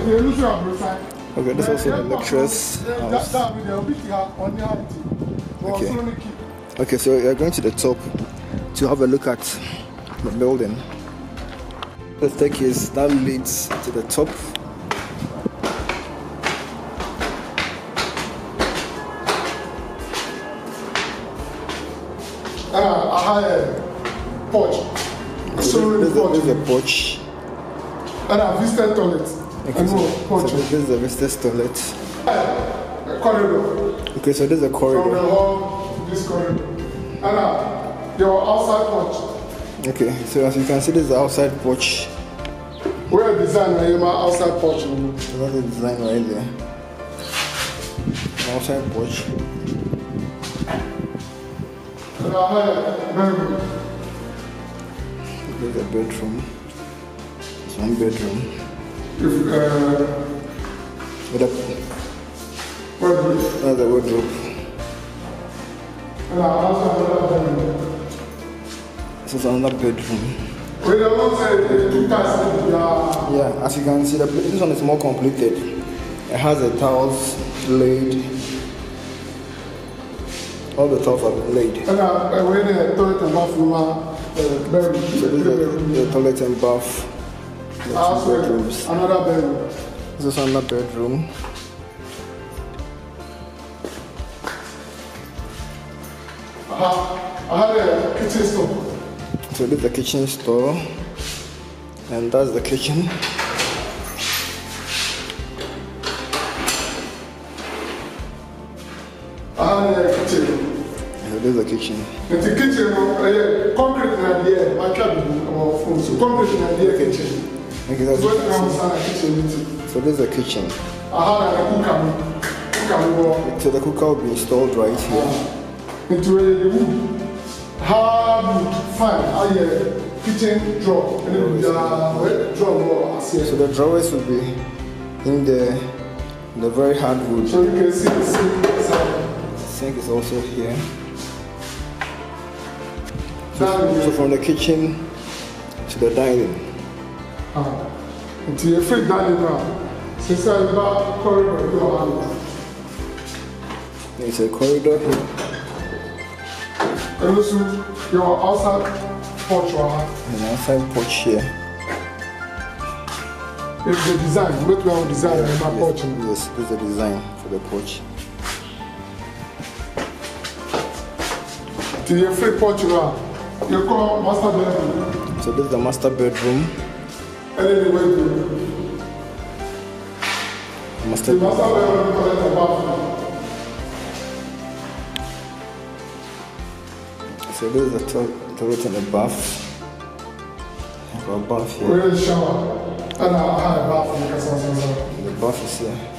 Okay, this is also the lecturer's house. Okay. Okay, so you're going to the top to have a look at the building. The staircase that leads to the top. I had a porch. So this is a porch. And a visitor toilet. Okay, so this is a visitor's toilet. A corridor. Okay, so this is a corridor. From the hall to this corridor. And your outside porch. Okay, so as you can see, this is the outside porch. Where design my outside porch? So that's the design right there. Outside porch. And I had a bedroom. There's a bedroom. It's one bedroom. With a wardrobe. That's a wardrobe. And I also have another bedroom. This is another bedroom. We don't say yeah, as you can see, this one is more completed. It has the tiles laid. All the tiles are laid. And we're in the toilet and bathroom bedroom. So this is the toilet and bath. The two bedrooms. Another bedroom. This is another bedroom. I had a kitchen store. So this is the kitchen store, and that's the kitchen. I had a kitchen. So this is the kitchen. The kitchen, concrete in the air. My cabin or phone. So concrete in the air kitchen. Okay, that's so this is the kitchen. I had a cooker. So the cooker will be installed right here. Into the wood. Hard fine. Kitchen drawer. So the drawers will be in the very hard wood. So you can see the sink inside. The sink is also here. So from the kitchen to the dining. Into a free dining room. Since I have corridor. There's a corridor here. And also your outside porch. An outside porch here. It's the design. What we have designed in my porch. Yes, this is the design for the porch. To your free porch, you call master bedroom. So this is the master bedroom. And then the bedroom. Master bedroom is the bathroom. So this is the toilet and the bath. I have a bath here. We're in the shower. And I have a bathroom. The bath is here.